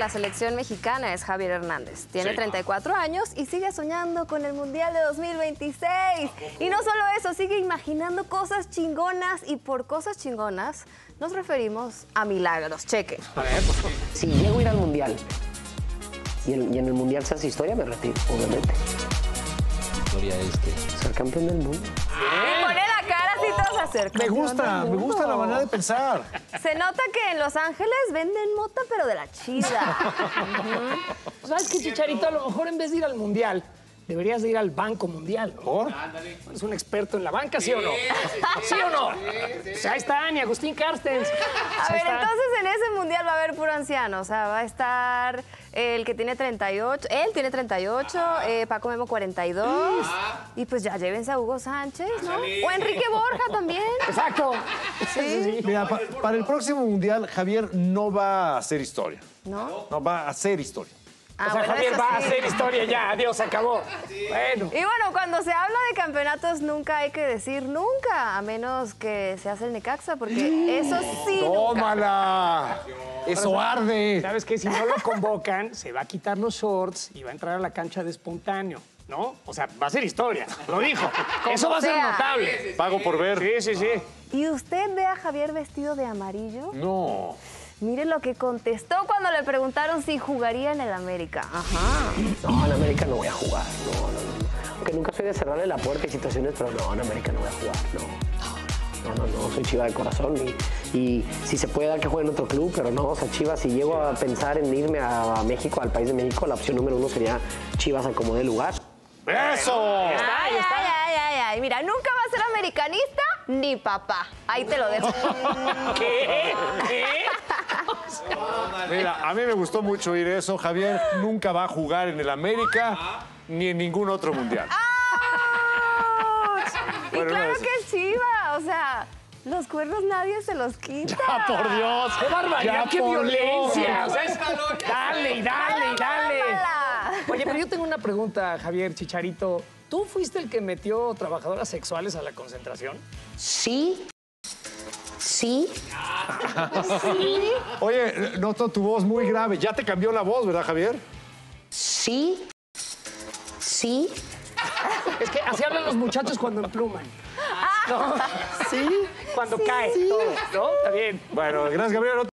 la selección mexicana es Javier Hernández. Tiene 34 años y sigue soñando con el Mundial de 2026. Y no solo eso, sigue imaginando cosas chingonas. Y por cosas chingonas nos referimos a milagros. Cheque. A ver, si llego a ir al Mundial y en el Mundial se hace historia, me retiro, obviamente. Historia Ser campeón del mundo. Y pone la cara así todos a ser Me campeón del me gusta mundo. la manera de pensar. Se nota que en Los Ángeles venden mota, pero de la chida. ¿Sabes qué, Chicharito? A lo mejor en vez de ir al Mundial, deberías de ir al Banco Mundial, ¿no? ¿Por? Es un experto en la banca, ¿sí o no? ¿Sí o no? Pues ahí está Ani, Agustín Carstens. A ver, entonces en ese mundial va a haber puro anciano. O sea, va a estar el que tiene 38, él tiene 38, Paco Memo 42. Y pues ya llévense a Hugo Sánchez, ¿no? O Enrique Borja también. Exacto. Sí. Mira, para el próximo Mundial, Javier no va a hacer historia. ¿No? No, va a hacer historia. O sea, bueno, Javier eso va a sí. hacer historia ya, adiós, se acabó. Bueno. Y bueno, cuando se habla de campeonatos nunca hay que decir nunca, a menos que se hace el Necaxa, porque eso sí nunca. ¡Tómala! Eso arde. ¿Sabes qué? Si no lo convocan, se va a quitar los shorts y va a entrar a la cancha de espontáneo, ¿no? O sea, va a ser historia, lo dijo. Eso va a ser sea. notable. Pago por ver. Sí, sí, sí. ¿Y usted ve a Javier vestido de amarillo? No. Mire lo que contestó cuando le preguntaron si jugaría en el América. Ajá. No, en América no voy a jugar. No. Aunque nunca soy de cerrarle la puerta y situaciones, pero no, en América no voy a jugar. No, soy Chiva de corazón y si se puede dar que juegue en otro club, pero no, o sea, Chivas, si llego a pensar en irme a México, al país de México, la opción número uno sería Chivas a como dé lugar. ¡Eso! Ay. Mira, nunca va a ser americanista ni papá. Ahí te lo dejo. ¿Qué? Mira, a mí me gustó mucho oír eso. Javier nunca va a jugar en el América ni en ningún otro mundial. Y claro que es Chiva, o sea, los cuernos nadie se los quita. ¡Ah, por Dios! ¡Qué barbaridad! Ya, ¡Qué por violencia! Dios. O sea, dale. Tómala. Oye, pero yo tengo una pregunta, Javier Chicharito. ¿Tú fuiste el que metió trabajadoras sexuales a la concentración? Sí. Oye, noto tu voz muy grave. Ya te cambió la voz, ¿verdad, Javier? Sí. Es que así hablan los muchachos cuando empluman. ¿No? Sí. Cuando cae todo, ¿no? Está bien. Bueno, gracias, Gabriel.